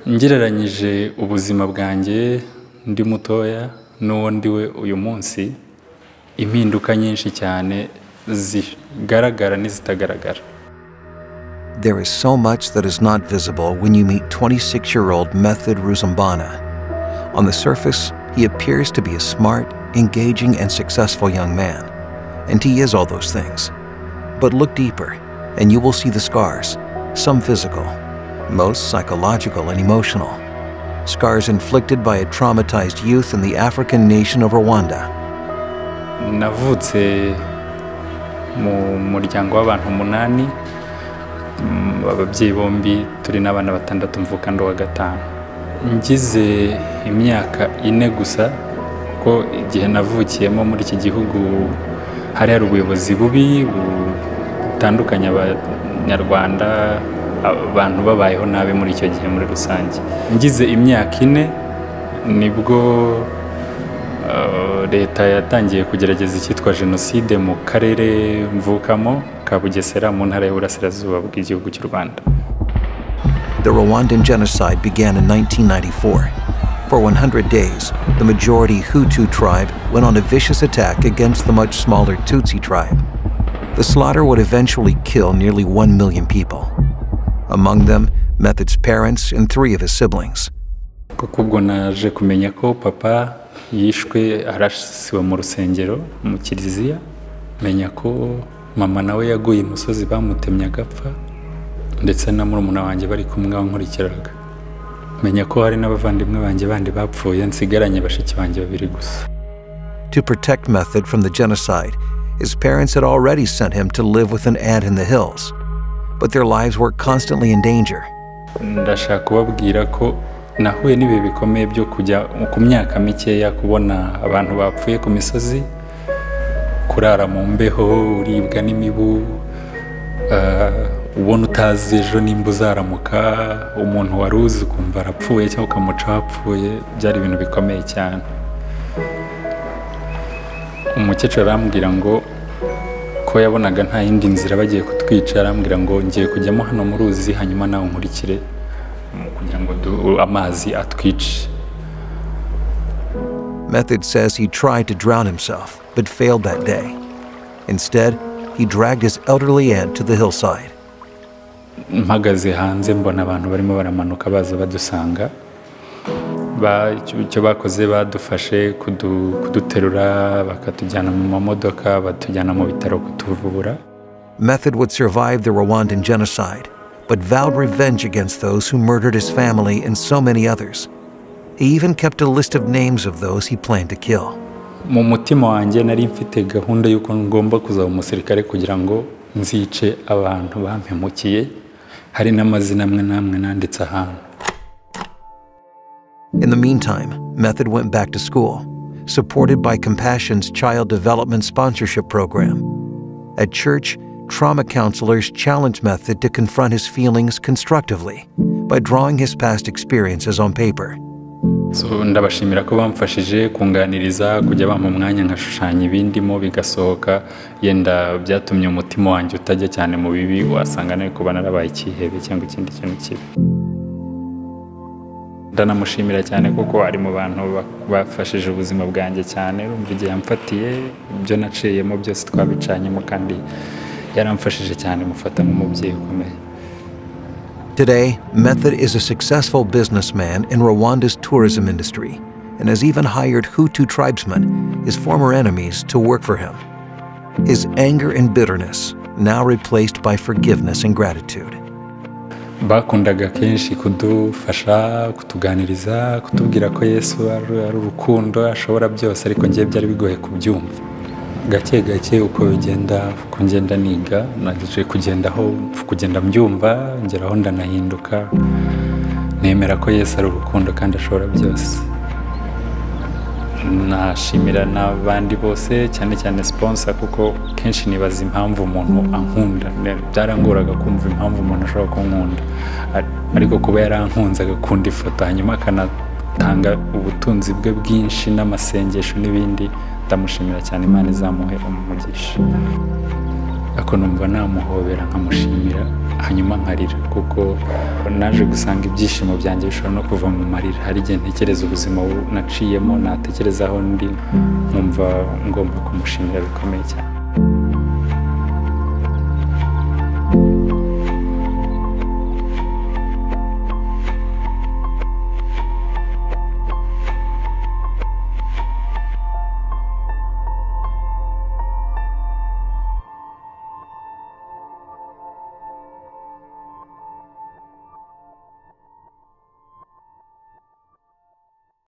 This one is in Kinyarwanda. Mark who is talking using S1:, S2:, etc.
S1: Ngereranyije ubuzima bwanjye ndi mutoya n'uwo ndiwe uyu munsi, impinduka nyinshi cyane zigaragara n'izitagaragara.
S2: There is so much that is not visible when you meet 26-year-old Method Ruzambana. On the surface, he appears to be a smart, engaging, and successful young man, and he is all those things. But look deeper, and you will see the scars, some physical, most psychological and emotional. Scars inflicted by a traumatized youth in the African nation of Rwanda.
S1: Navutse mu muryango w'abantu 8, ababyeyi bombi turi n'abana 6 mvuka ndo wa 5. Ngize imyaka 4 gusa ko igihe navukiyemo muri iki gihugu hari ubuyobozi bubi butandukanye abanyarwanda, abantu babayeho nabi muri icyo gihe muri rusange. Ngize imyaka 4 nibwo leta yatangiye kugerageza icyitwa Genocide mu karere mvukamo ka Bugesera mu ntara y'Uburasirazuba bw'igihugu cy'u Rwanda.
S2: The Rwandan Genocide began in 1994. For 100 days, the majority Hutu tribe went on a vicious attack against the much smaller Tutsi tribe. The slaughter would eventually kill nearly 1 million people. Among them, Method's parents and 3 of his siblings.
S1: Kubwo naje kumenya ko papa yishwe arasiwe mu rusengero mu kiliziya, menya ko mama nawe yaguye imusozi bamutemye agapfa, ndetse na murumuna wanjye bari kumwe wankurikiraga. Menya ko hari n'abavandimwe banjye bandi bapfuye, nsigaranye bashiki banjye 2 gusa.
S2: To protect Method from the genocide, his parents had already sent him to live with an aunt in the hills, but their lives were constantly in danger.
S1: Ndashaka kubabwira ko nahuye n'ibihe bikomeye byo kujya ku myaka mikeya kubona abantu bapfuye ku misozi, kurara mu mbeho, uribwa n'imibu, ubona utazi ejo nimba uzaramuka, umuntu wari uzi kumva arapfuye cyangwa ukamuca hapfuye, byari ibintu bikomeye cyane. Umukecuru arambwira ngo ko yabonaga nta yindi nzira bagiye kutwica, arambwira ngo ngiye kujyamo hano mu ruzi hanyuma nawe nkurikire kugira ngo amazi atwice.
S2: Method says he tried to drown himself, but failed that day. Instead, he dragged his elderly aunt to the hillside.
S1: Mpagaze hanze mbona abantu barimo baramanuka baza badusanga. Icyo bakoze badufashe kuduterura bakatujyana mu mamodoka batujyana mu bitaro kutuvura.
S2: Method would survive the Rwandan genocide, but vowed revenge against those who murdered his family and so many others. He even kept a list of names of those he planned to kill.
S1: Mu mutima wanjye nari mfite gahunda y'uko ngomba kuzaba umusirikare kugira ngo nzice abantu bampemukiye, hari n'amazina amwe namwe nanditse ahantu.
S2: In the meantime, Method went back to school, supported by Compassion's Child Development Sponsorship Program. At church, trauma counselors challenged Method to confront his feelings constructively by drawing his past experiences on paper.
S1: So ndabashimira ko bamfashije kunganiriza kujya bampa umwanya nkashushanya ibindimo bigasohoka, yenda byatumye umutima wanjye utajya cyane mu bibi, wasanga nawe kuba narabaye ikihebe cyangwa ikindi kintu kibi. Ndanamushimira cyane kuko ari mu bantu bafashije ubuzima bwanjye cyane, urumva igihe yamfatiye ibyo naciyemo byose twabicanyemo kandi yaramfashije cyane, mufata nk'umubyeyi ukomeye.
S2: Today, Method is a successful businessman in Rwanda's tourism industry and has even hired Hutu tribesmen, his former enemies, to work for him. His anger and bitterness now replaced by forgiveness and gratitude.
S1: Bakundaga kenshi kudufasha, kutuganiriza, kutubwira ko Yesu ari urukundo, ashobora byose, ariko ngiye byari bigoye kubyumva. Gake gake uko bigenda kugenda niga, naje kugenda mbyumva, ngeraho ndanahinduka, nemera ko Yesu ari urukundo kandi ashobora byose. Nashimira n'abandi bose, cyane cyane sponsor, kuko kenshi nibaza impamvu umuntu ankunda. Byaranguraga kumva impamvu umuntu ashobora kunkunda, ariko kuba yarankunze agakunda ifoto hanyuma akanatanga ubutunzi bwe bwinshi n'amasengesho n'ibindi, ndamushimira cyane, Imana izamuhe umugisha. Ako numva namuhobera nkamushimira. hanyuma nkarira kuko naje gusanga ibyishimo byanjye bishobora no kuva mu marira. Hari igihe ntekereza ubuzima naciyemo, natekereza aho ndi nkumva ngomba kumushimira bikomeye cyane.